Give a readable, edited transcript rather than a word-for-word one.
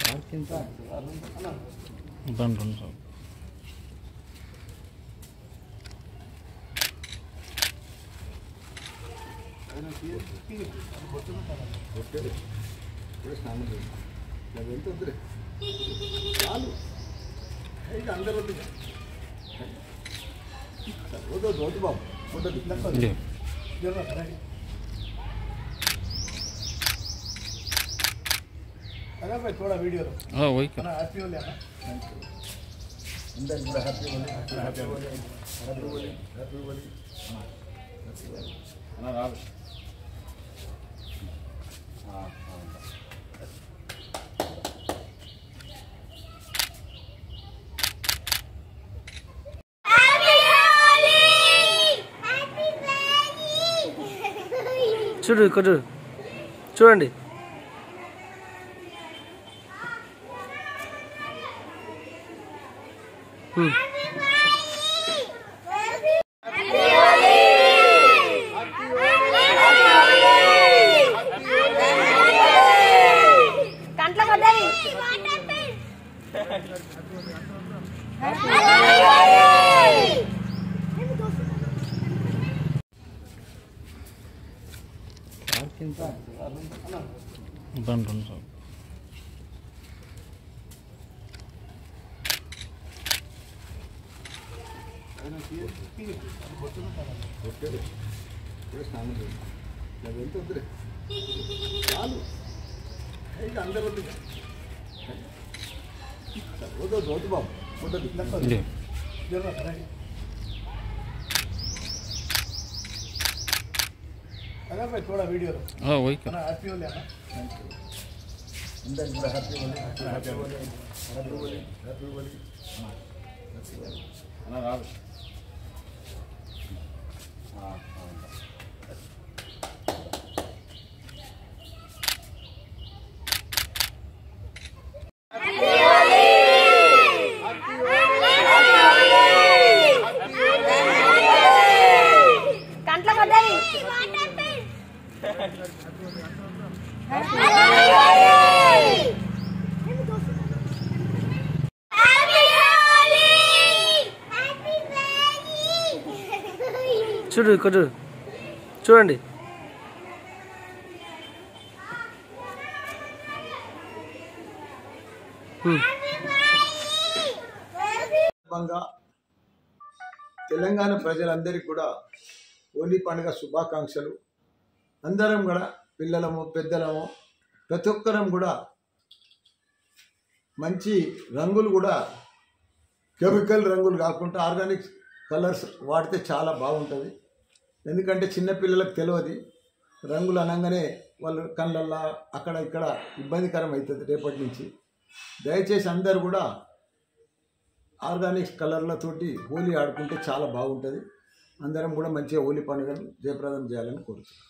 अरे भाई थोड़ा वीडियो हाँ वही का हैप्पी होली है अंदर पूरा happy Holi happy Holi happy Holi happy Holi ना राव हां చూడు ఇక్కడ చూడండి अरे भाई थोड़ा वीडियो हाँ वही का हैप्पी होली है अंदर पूरा happy Holi happy Holi happy Holi happy Holi ना राव हां చూడు ఇక్కడ చూడండి తెలంగాణ ప్రజలందరికీ కూడా హోలీ పండుగ శుభాకాంక్షలు. అందరం కూడా పిల్లలము పెద్దలము ప్రతి ఒక్కరం కూడా మంచి రంగులు కూడా కెమికల్ రంగులు కాకుండా ఆర్గానిక్ కలర్స్ వాడితే చాలా బాగుంటుంది. ఎందుకంటే చిన్నపిల్లలకు తెలియదు రంగులు అనగానే వాళ్ళు కళ్ళల్లో అక్కడ ఇక్కడ ఇబ్బందికరం అవుతుంది రేపటి నుంచి. దయచేసి అందరూ కూడా ఆర్గానిక్ కలర్లతోటి హోలీ ఆడుకుంటే చాలా బాగుంటుంది. అందరం కూడా మంచిగా హోలీ పండుగను జయప్రదం చేయాలని కోరుతున్నాను.